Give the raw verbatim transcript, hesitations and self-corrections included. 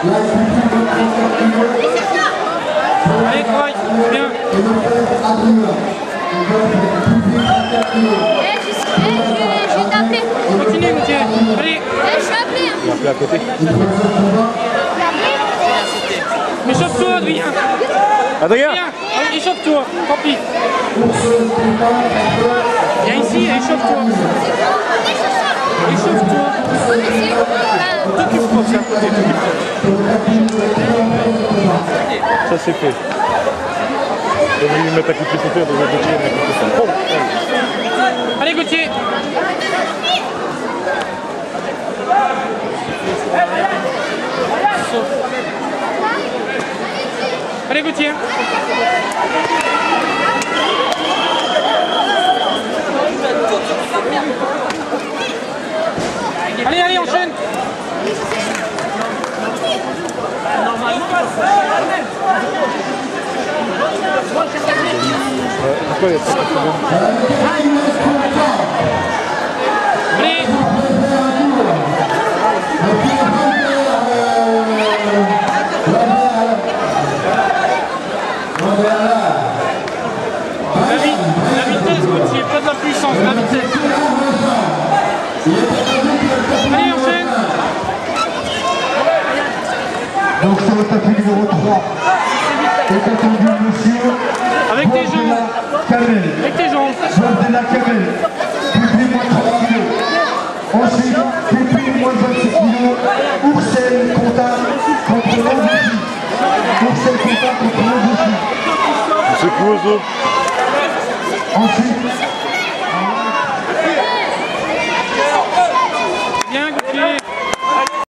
Allez, travaille, bien. Eh, je vais taper. Continue, Gauthier. Allez. Eh, je suis appelé. Il a appelé à côté. Échauffe-toi, Adrien. Adrien. Viens, allez, échauffe-toi. Tant pis. Viens ici, échauffe-toi. Échauffe-toi. T'occupe pas de ça. Ça c'est fait. Je vais lui mettre un coup de pied sur terre, donc Gauthier met un coup de pied sur terre. Oh, Allez, Gauthier. Allez, Gauthier. Allez, allez, enchaîne. Ouais, pourquoi il y a pas de seconde? Allez. La, vi la vitesse, Gauthier, pas de la puissance, la vitesse. Allez, enchaîne. Donc sur le tapis numéro trois est attendu monsieur Avec tes jambes. Kamel. Avec tes jambes. Boisdela Kamel, Pupille moins trente kilos. Ensuite, Pupille moins vingt-sept kilos. Oursel Conta contre Lambouchi. Oursel Conta contre Lambouchi. C'est Clouseau. Ensuite,